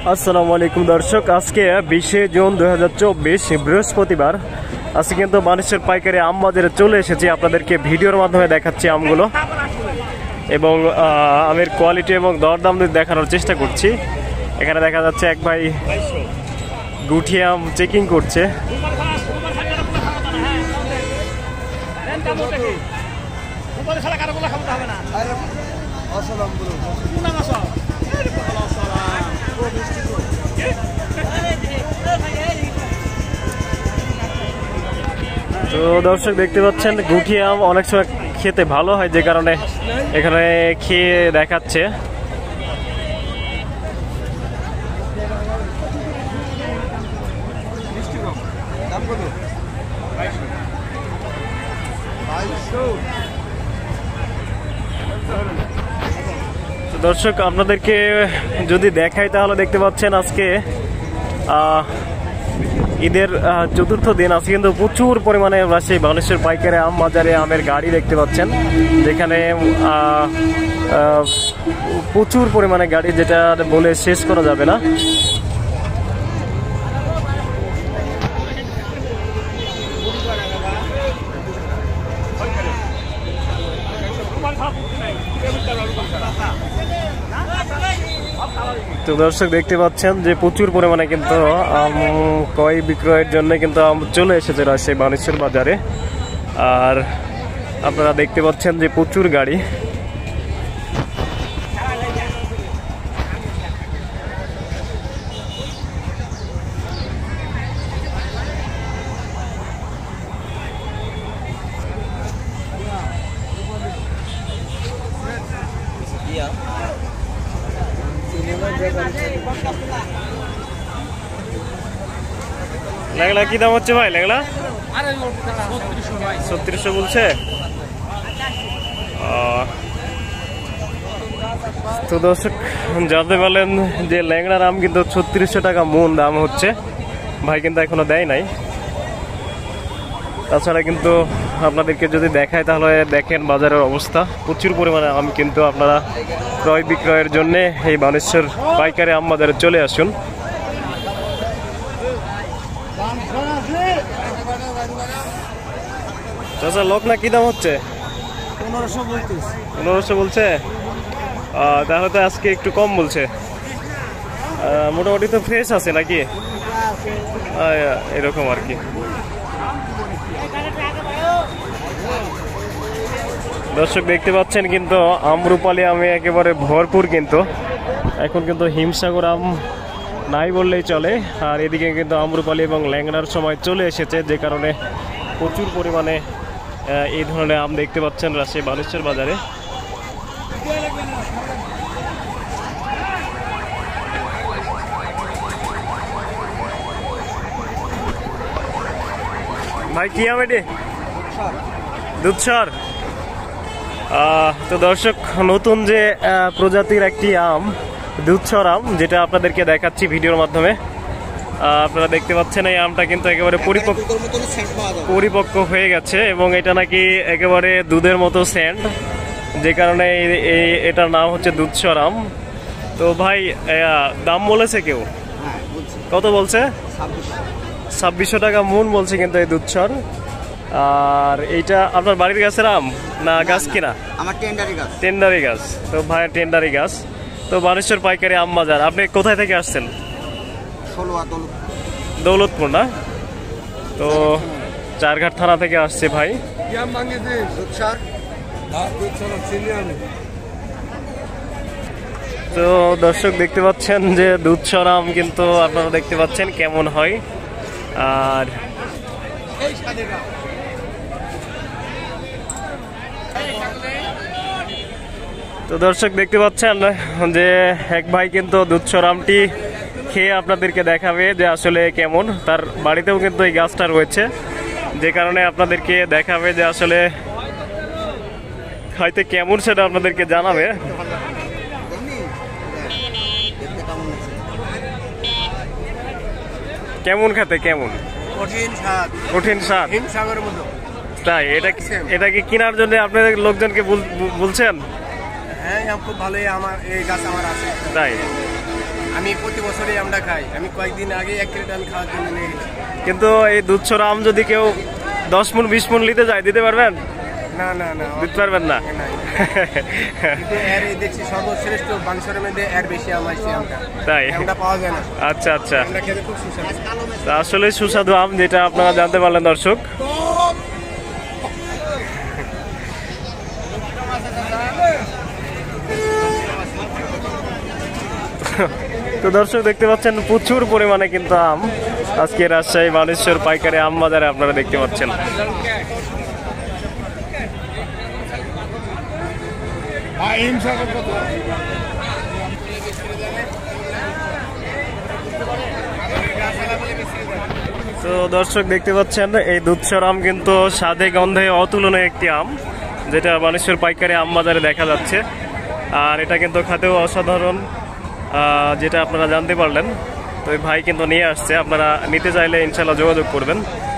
আসসালামু আলাইকুম দর্শক, আজকে 20 জুন 2024 বৃহস্পতিবার। আজকে কিন্তু মানুষের পাইকারি আম বাজারে চলে এসেছি, আপনাদেরকে ভিডিওর মাধ্যমে দেখাচ্ছি আমগুলো এবং আমের কোয়ালিটি এবং দরদাম দেখানোর চেষ্টা করছি। এখানে দেখা যাচ্ছে এক ভাই গুটি আম চেকিং করছে। তো দর্শক দেখতে পাচ্ছেন গুটি আম অনেক সময় খেতে ভালো হয়, যে কারণে এখানে খেয়ে দেখাচ্ছে। দর্শক আপনাদেরকে যদি দেখাই তাহলে দেখতে পাচ্ছেন আজকে ঈদের চতুর্থ দিন। আজকে কিন্তু প্রচুর পরিমাণে রাজশাহী বানেশ্বর পাইকারি আম বাজারে আমের গাড়ি দেখতে পাচ্ছেন, যেখানে প্রচুর পরিমাণে গাড়ি, যেটা বলে শেষ করা যাবে না। তো দর্শক দেখতে পাচ্ছেন যে প্রচুর পরিমাণে কিন্তু আম ক্রয় বিক্রয়ের জন্য কিন্তু আম চলে এসেছে রাজশাহী বানেশ্বর বাজারে। আর আপনারা দেখতে পাচ্ছেন যে প্রচুর গাড়ি। লেগলা কি দাম হচ্ছে ভাই? লেগলা 3600 বলছে। তো দর্শক জানতে পারলেন যে ল্যাংড়ার আম কিন্তু 3600 টাকা মন দাম হচ্ছে। ভাই কিন্তু এখনো দেয় নাই। তাছাড়া কিন্তু আপনাদেরকে যদি দেখায় তাহলে দেখেন বাজারের অবস্থা, প্রচুর পরিমাণে আম কিন্তু আপনারা ক্রয় বিক্রয়ের জন্য এই বানেশ্বর পাইকারি আম বাজারে চলে আসুন। চাচা লকনা কি দাম হচ্ছে? 1500 বলছে। তাহলে তো আজকে একটু কম বলছে। মোটামুটি তো ফ্রেশ আছে নাকি? এরকম আর কি। দর্শক দেখতে পাচ্ছেন কিন্তু আমরুপালি আমে একেবারে ভরপুর, কিন্তু এখন কিন্তু হিমসাগর আম নাই বললেই চলে। আর এদিকে কিন্তু আমরুপালি এবং ল্যাংড়ার সময় চলে এসেছে, যে কারণে প্রচুর পরিমাণে এই ধরনের আম দেখতে পাচ্ছেন রাজশাহী বানেশ্বর বাজারে। ভাই কি আম এটি? দুধসর। তো দর্শক নতুন যে প্রজাতির একটি আম দুধসর আম, যেটা আপনাদেরকে দেখাচ্ছি ভিডিওর মাধ্যমে। আপনারা দেখতে পাচ্ছেন এই আমটা কিন্তু একেবারে পরিপক্ক হয়ে গেছে এবং এটা নাকি একেবারে দুধের মতো সেন্ট, যে কারণে এটার নাম হচ্ছে দুধসর আম। তো ভাই দাম বলেছে কেউ? কত বলছে? 2600 টাকা মন বলছে কিন্তু এই দুধসর। আর এইটা আপনার বাড়ির গাছের আম না গাছ কিনা? আমার টেন্ডারি গাছ। তো ভাই টেন্ডারি গাছ। তো বানেশ্বর পাইকারি আম বাজার, আপনি কোথায় থেকে আসছেন? দৌলতপুর না? তো চারঘাট থানা থেকে আসছে ভাই। তো দর্শক দেখতে পাচ্ছেন যে দুধসর আম কিন্তু আপনারা দেখতে পাচ্ছেন কেমন হয়। আর তো দর্শক দেখতে পাচ্ছেন যে এক ভাই কিন্তু দুধসর আমটি খেয়ে আপনাদেরকে দেখাবে যে আসলে কেমন। তার বাড়িতেও কিন্তু এই গাছটা রয়েছে, যে কারণে আপনাদেরকে দেখাবে যে আসলে হয়তো কেমন সেটা আপনাদেরকে জানাবে। কেমন খেতে? কেমন? কঠিন স্বাদ। তাই এটা কি কেনার জন্য আপনাদের লোকজনকে বলছেন? হ্যাঁ, খুব ভালোই। আমার এই গাছ আমার আছে। তাই আমি প্রতি বছরই আমটা খাই। আমি কয়েকদিন আগে 1 ক্রেট আমি খাওয়ার জন্য নিয়ে গেছি। কিন্তু এই দুধছর আম যদি কেউ 10 মণ 20 মণ নিতে যায় দিতে পারবেন? না না না, দিতে পারবেন না। কিন্তু এর দেখছি সর্বশ্রেষ্ঠ মাংসের মধ্যে এর বেশি আম আসছে আমটা। তাই? আমটা পাওয়া যায় না। আচ্ছা আচ্ছা, আমটা খেতে খুব সুস্বাদু। তা আসলে সুস্বাদু আম, যেটা আপনারা জানতে পারলেন দর্শক। তো দর্শক দেখতে পাচ্ছেন প্রচুর পরিমাণে কিন্তু আম আজকে রাজশাহী বানেশ্বর পাইকারি আম বাজারে আপনারা দেখতে পাচ্ছেন। তো দর্শক দেখতে পাচ্ছেন এই দুধসর আম কিন্তু স্বাদে গন্ধে অতুলনীয় একটি আম, যেটা বানেশ্বর পাইকারি আম বাজারে দেখা যাচ্ছে। আর এটা কিন্তু খেতেও অসাধারণ, যেটা আপনারা জানতে পারলেন। তো এই ভাই কিন্তু নিয়ে আসছে, আপনারা নিতে চাইলে ইনশাল্লাহ যোগাযোগ করবেন।